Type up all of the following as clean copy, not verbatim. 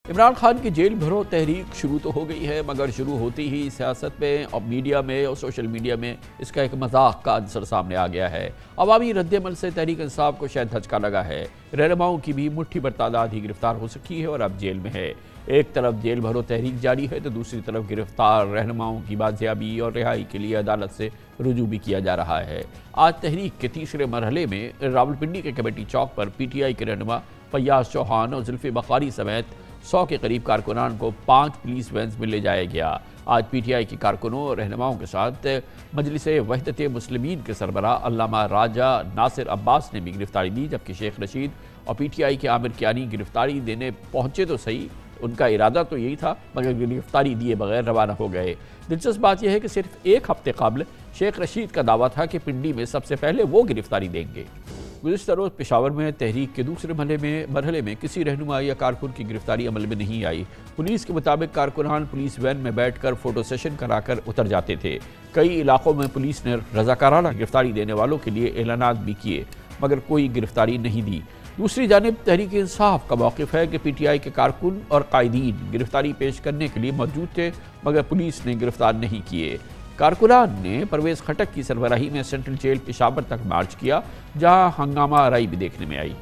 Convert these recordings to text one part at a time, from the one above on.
عمران خان کی جیل بھرو تحریک شروع تو ہو گئی ہے، مگر شروع ہوتی ہی سیاست میں اور میڈیا میں اور سوشل میڈیا میں اس کا ایک مذاق کا عنصر سامنے آ گیا ہے۔ عوامی رد عمل سے تحریک انصاف کو شاید دھچکا لگا ہے۔ رہنماؤں کی بھی مٹھی بھر تعداد ہی گرفتار ہو سکی ہے اور اب جیل میں ہے۔ ایک طرف جیل بھرو تحریک جاری ہے تو دوسری طرف گرفتار رہنماؤں کی بازیابی اور رہائی کے لیے عدالت سے رجوع بھی کیا جا رہا ہے۔ آج تحریک کے تیسرے مرحلے میں راولپنڈی کے committee Chowk per P T I کے رہنما فیاض چوہان اور زلفی بخاری سمیت 100 کے قریب کارکنان کو 5 پولیس وینز میں لے جایا گیا۔ آج پی ٹی آئی کے کارکنوں اور رہنماؤں کے ساتھ مجلس وحدت مسلمین کے سربراہ علامہ راجہ ناصر عباس نے بھی گرفتاری دی، جبکہ شیخ رشید اور پی ٹی آئی کے عامر کیانی گرفتاری دینے پہنچے تو صحیح، ان کا ارادہ تو یہی تھا، مگر گرفتاری دیے بغیر روانہ ہو گئے۔ دلچسپ بات یہ ہے کہ صرف ایک ہفتے قبل شیخ رشید کا دعویٰ تھا کہ پنڈی میں سب سے پہلے وہ گرفتاری دیں گے۔ گزشتہ روز پشاور میں تحریک کے دوسرے مرحلے میں کسی رہنما یا کارکن کی گرفتاری عمل میں نہیں آئی۔ پولیس کے مطابق کارکنان پولیس وین میں بیٹھ کر فوٹو سیشن کرا کر اتر جاتے تھے۔ کئی علاقوں میں پولیس نے رضاکارانہ گرفتاری دینے والوں کے لیے اعلانات بھی کیے، مگر کوئی گرفتاری نہیں دی۔ دوسری جانب تحریک انصاف کا موقف ہے کہ پی ٹی آئی کے کارکن اور قائدین گرفتاری پیش کرنے کے لیے موجود تھے، مگر پولیس نے گرفتار نہیں کیے۔ کارکنان نے پرویز خٹک کی سربراہی میں سینٹرل جیل پشاور تک مارچ کیا، جہاں ہنگامہ آرائی بھی دیکھنے میں آئی۔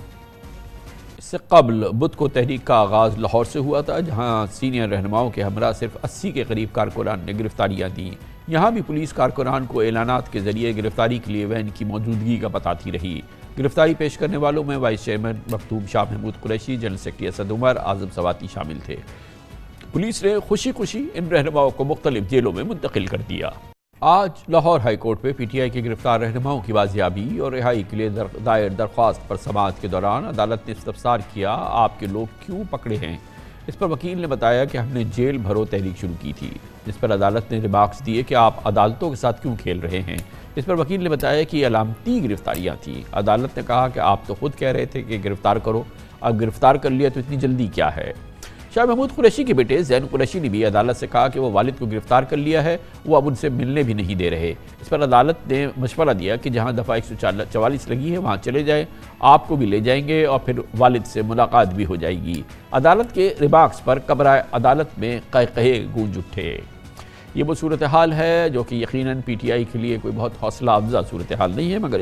اس سے قبل بدھ کو تحریک کا آغاز لاہور سے ہوا تھا، جہاں سینئر رہنماؤں کے ہمراہ صرف 80 کے قریب کارکنان نے گرفتاریاں دیں۔ یہاں بھی پولیس کارکنان کو اعلانات کے ذریعے گرفتاری کے لیے وین کی موجودگی کا بتاتی رہی۔ گرفتاری پیش کرنے والوں میں vice chairman Makhdoom Shah Mahmood Qureshi, general secretary Asad Umar, Azam Swati شامل تھے۔ پولیس نے خوشی خوشی ان رہنماؤں کو مختلف جیلوں میں منتقل کر دیا۔ آج لاہور ہائی کورٹ میں پی ٹی آئی کے گرفتار رہنماؤں کی بازیابی اور رہائی کے لیے دائر درخواست پر سماعت کے دوران عدالت نے استفسار کیا، آپ کے لوگ کیوں پکڑے ہیں؟ اس پر وکیل نے بتایا کہ ہم نے جیل بھرو تحریک شروع کی تھی، جس پر عدالت نے ریمارکس دیے کہ آپ عدالتوں کے ساتھ کیوں کھیل رہے ہیں۔ اس پر وکیل نے بتایا کہ یہ علامتی گرفتاریاں تھیں۔ عدالت نے کہا کہ آپ تو خود کہہ رہے تھے کہ گرفتار کرو، اب گرفتار کر لیا تو اتنی جلدی کیا ہے؟ شاہ محمود قریشی کے بیٹے زین قریشی نے بھی عدالت سے کہا کہ وہ والد کو گرفتار کر لیا ہے، وہ اب ان سے ملنے بھی نہیں دے رہے۔ اس پر عدالت نے مشورہ دیا کہ جہاں دفعہ 144 لگی ہے وہاں چلے جائیں، آپ کو بھی لے جائیں گے اور پھر والد سے ملاقات بھی ہو جائے گی۔ عدالت کے ریمارکس پر کمرہ عدالت میں قہقہے گونج اٹھے۔ یہ وہ صورتحال ہے جو کہ یقیناً پی ٹی آئی کے لیے کوئی بہت حوصلہ افزا صورتحال نہیں ہے، مگر